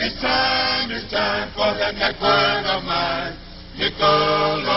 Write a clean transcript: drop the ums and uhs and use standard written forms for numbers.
It's time for that network of mine. Nickelodeon.